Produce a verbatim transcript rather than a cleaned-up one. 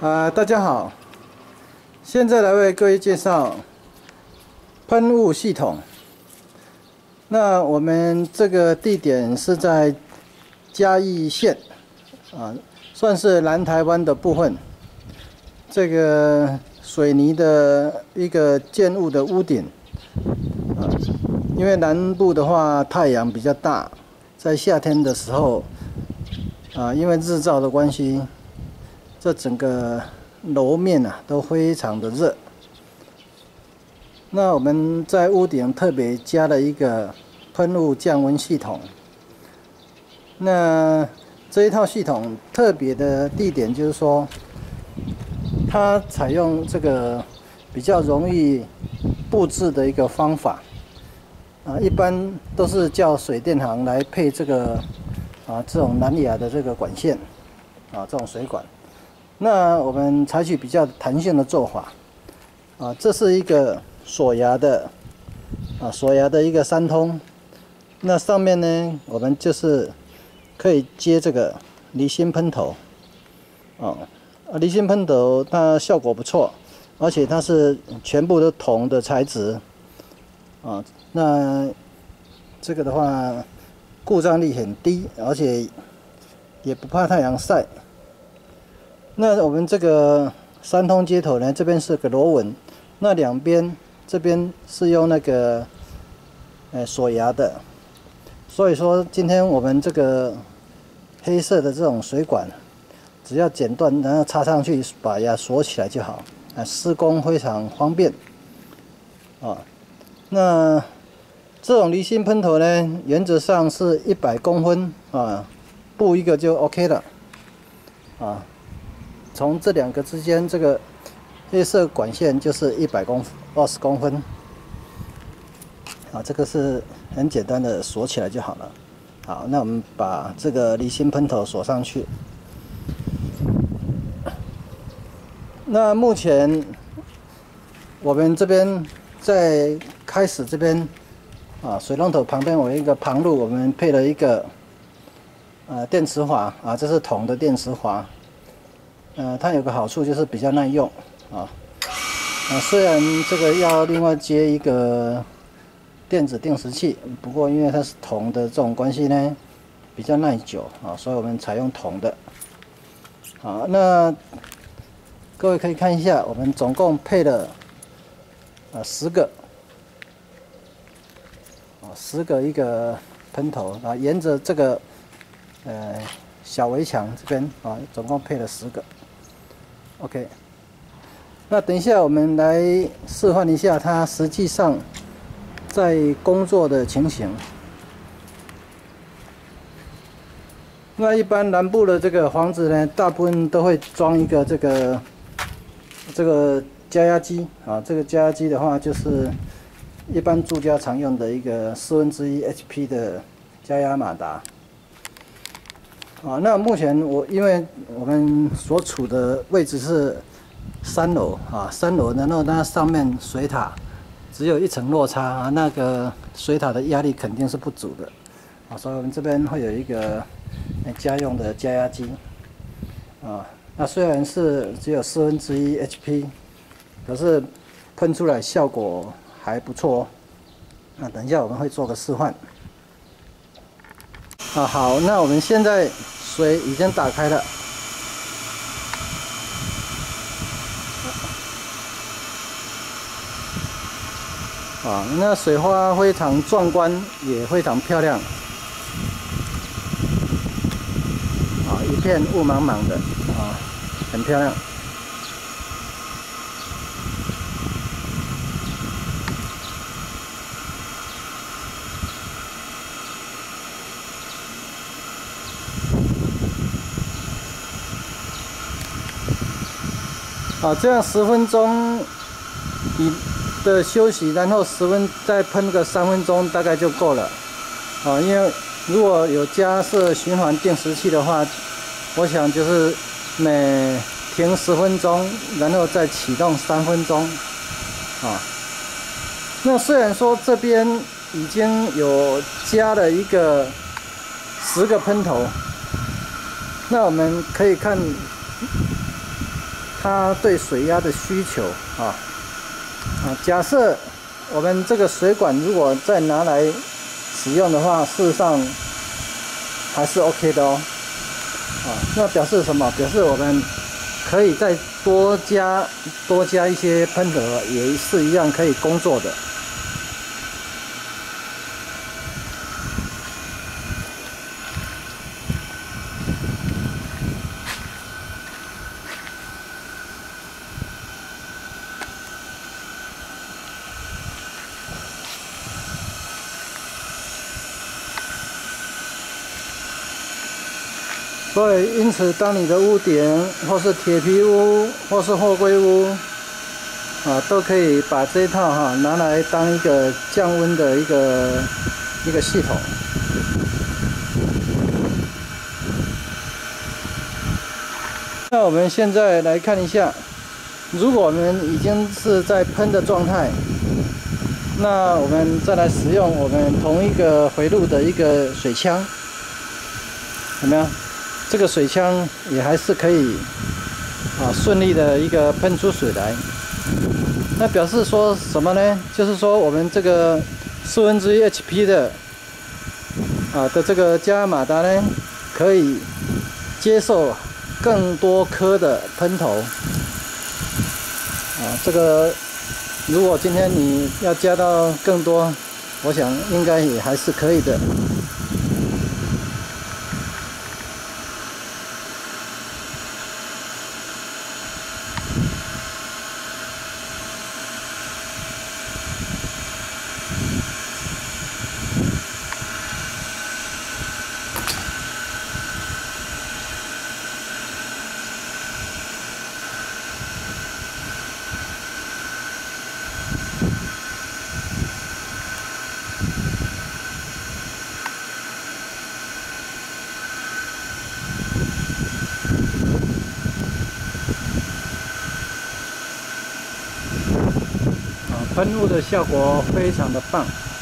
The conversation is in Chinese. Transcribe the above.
啊、呃，大家好，现在来为各位介绍喷雾系统。那我们这个地点是在嘉义县，啊，算是南台湾的部分。这个水泥的一个建物的屋顶，啊，因为南部的话太阳比较大，在夏天的时候，啊，因为日照的关系。 这整个楼面啊都非常的热。那我们在屋顶特别加了一个喷雾降温系统。那这一套系统特别的地点就是说，它采用这个比较容易布置的一个方法。啊，一般都是叫水电行来配这个啊这种蓝牙的这个管线，啊这种水管。 那我们采取比较弹性的做法，啊，这是一个锁牙的，啊，锁牙的一个三通。那上面呢，我们就是可以接这个离心喷头，啊，离心喷头它效果不错，而且它是全部都铜的材质，啊，那这个的话故障率很低，而且也不怕太阳晒。 那我们这个三通接头呢，这边是个螺纹，那两边这边是用那个呃锁牙的，所以说今天我们这个黑色的这种水管，只要剪断，然后插上去，把牙锁起来就好，啊，施工非常方便，啊，那这种离心喷头呢，原则上是一百公分啊，布一个就 OK 了，啊。 从这两个之间，这个黑色管线就是一百公二十公分，啊，这个是很简单的锁起来就好了。好，那我们把这个离心喷头锁上去。那目前我们这边在开始这边啊，水龙头旁边有一个旁路，我们配了一个呃电磁阀啊，这是铜的电磁阀。 呃，它有个好处就是比较耐用啊。啊，虽然这个要另外接一个电子定时器，不过因为它是铜的这种关系呢，比较耐久啊，所以我们采用铜的。好，那各位可以看一下，我们总共配了啊十个啊十个一个喷头啊，沿着这个呃小围墙这边啊，总共配了十个。 OK， 那等一下我们来示范一下它实际上在工作的情形。那一般南部的这个房子呢，大部分都会装一个这个这个加压机啊，这个加压机的话就是一般住家常用的一个四分之一 H P 的加压马达。 啊，那目前我因为我们所处的位置是三楼啊，三楼，然后它上面水塔只有一层落差啊，那个水塔的压力肯定是不足的啊，所以我们这边会有一个家用的加压机啊，那虽然是只有四分之一 H P， 可是喷出来效果还不错哦。那等一下我们会做个示范。 啊，好，那我们现在水已经打开了。啊，那水花非常壮观，也非常漂亮。啊，一片雾茫茫的，啊，很漂亮。 啊，这样十分钟你的休息，然后十分再喷个三分钟，大概就够了。啊，因为如果有加设循环定时器的话，我想就是每停十分钟，然后再启动三分钟。啊，那虽然说这边已经有加了一个十个喷头，那我们可以看。 它对水压的需求啊啊。假设我们这个水管如果再拿来使用的话，事实上还是 OK 的哦。啊，那表示什么？表示我们可以再多加多加一些喷头，也是一样可以工作的。所以，因此，当你的屋顶或是铁皮屋或是货柜屋啊，都可以把这一套哈、啊、拿来当一个降温的一个一个系统。那我们现在来看一下，如果我们已经是在喷的状态，那我们再来使用我们同一个回路的一个水枪，有没有？这个水枪也还是可以啊顺利的一个喷出水来。那表示说什么呢？就是说我们这个四分之一 H P 的啊的这个加压马达呢，可以接受更多颗的喷头。啊，这个如果今天你要加到更多，我想应该也还是可以的。喷雾的效果非常的棒。